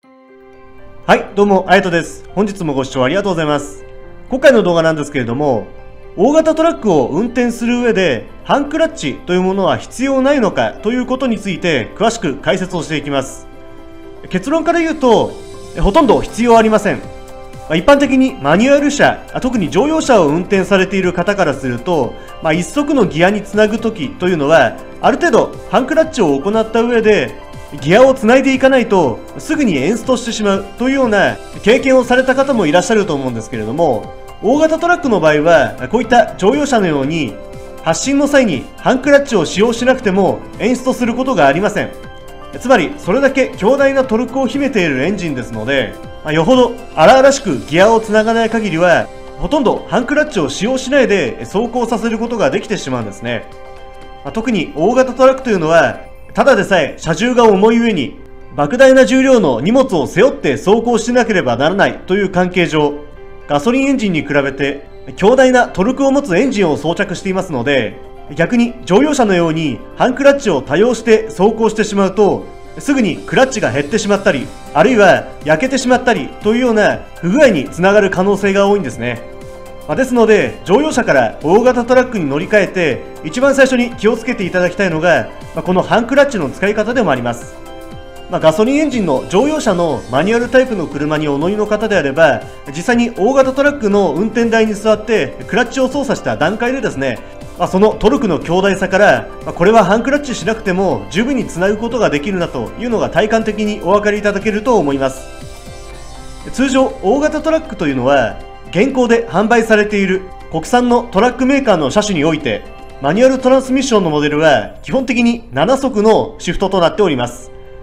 はい、どうも、あやとです。本日もご視聴ありがとうございます。今回の動画なんですけれども、大型トラックを運転する上で、ハンクラッチというものは必要ないのかということについて詳しく解説をしていきます。結論から言うと、ほとんど必要ありません。一般的にマニュアル車、特に乗用車を運転されている方からすると、一足のギアにつなぐときというのは、ある程度ハンクラッチを行った上で、ギアをつないでいかないとすぐにエンストしてしまうというような経験をされた方もいらっしゃると思うんですけれども、大型トラックの場合はこういった乗用車のように発進の際にハンクラッチを使用しなくてもエンストすることがありません。つまりそれだけ強大なトルクを秘めているエンジンですので、よほど荒々しくギアをつながない限りはほとんどハンクラッチを使用しないで走行させることができてしまうんですね。特に大型トラックというのはただでさえ車重が重い上に莫大な重量の荷物を背負って走行しなければならないという関係上、ガソリンエンジンに比べて強大なトルクを持つエンジンを装着していますので、逆に乗用車のようにハンクラッチを多用して走行してしまうとすぐにクラッチが減ってしまったり、あるいは焼けてしまったりというような不具合につながる可能性が多いんですね。ですので乗用車から大型トラックに乗り換えて一番最初に気をつけていただきたいのが、このハンクラッチの使い方でもあります。ガソリンエンジンの乗用車のマニュアルタイプの車にお乗りの方であれば、実際に大型トラックの運転台に座ってクラッチを操作した段階でですね、そのトルクの強大さから、これはハンクラッチしなくても十分につなぐことができるなというのが体感的にお分かりいただけると思います。通常大型トラックというのは現行で販売されている国産のトラックメーカーの車種において、マニュアルトランスミッションのモデルは基本的に7速のシフトとなっております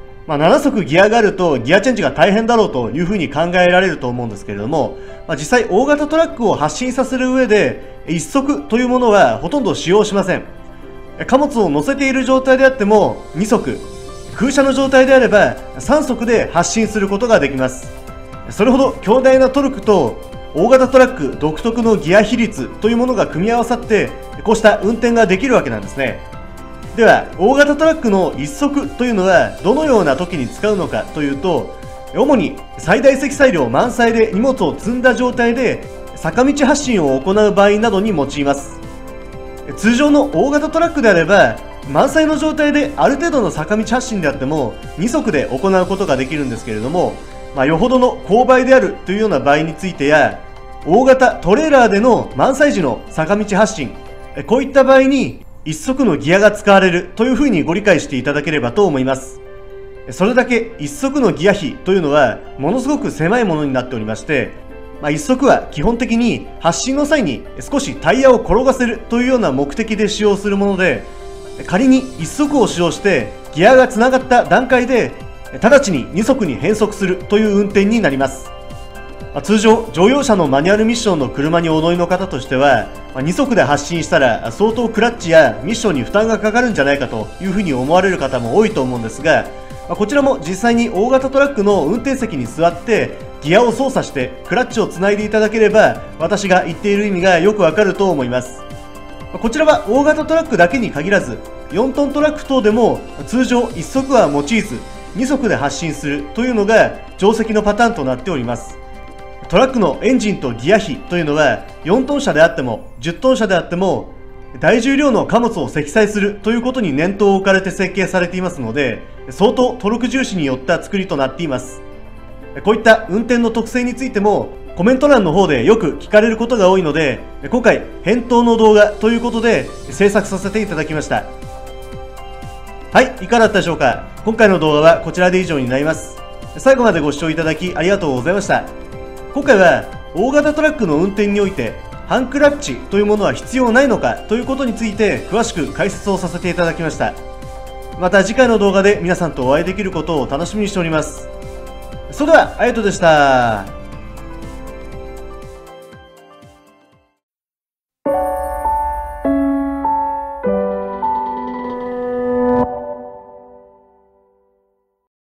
。7速ギアがあるとギアチェンジが大変だろうというふうに考えられると思うんですけれども、実際大型トラックを発進させる上で1速というものはほとんど使用しません。貨物を乗せている状態であっても2速、空車の状態であれば3速で発進することができます。それほど強大なトルクと大型トラック独特のギア比率というものが組み合わさってこうした運転ができるわけなんですね。では大型トラックの1速というのはどのような時に使うのかというと、主に最大積載量満載で荷物を積んだ状態で坂道発進を行う場合などに用います。通常の大型トラックであれば満載の状態である程度の坂道発進であっても2速で行うことができるんですけれども、よほどの勾配であるというような場合についてや、大型トレーラーでの満載時の坂道発進、こういった場合に1速のギアが使われるというふうにご理解していただければと思います。それだけ1速のギア比というのはものすごく狭いものになっておりまして、1速は基本的に発進の際に少しタイヤを転がせるというような目的で使用するもので、仮に1速を使用してギアがつながった段階で直ちに2速に変速するという運転になります。通常乗用車のマニュアルミッションの車にお乗りの方としては2速で発進したら相当クラッチやミッションに負担がかかるんじゃないかというふうに思われる方も多いと思うんですが、こちらも実際に大型トラックの運転席に座ってギアを操作してクラッチをつないでいただければ私が言っている意味がよくわかると思います。こちらは大型トラックだけに限らず4トントラック等でも通常1速は用いず2速で発進するというのが定石のパターンとなっております。トラックのエンジンとギア比というのは4トン車であっても10トン車であっても大重量の貨物を積載するということに念頭を置かれて設計されていますので、相当トルク重視によった作りとなっています。こういった運転の特性についてもコメント欄の方でよく聞かれることが多いので、今回返答の動画ということで制作させていただきました。はい、いかがだったでしょうか。今回の動画はこちらで以上になります。最後までご視聴いただきありがとうございました。今回は大型トラックの運転においてハンクラッチというものは必要ないのかということについて詳しく解説をさせていただきました。また次回の動画で皆さんとお会いできることを楽しみにしております。それでは、あやとでした。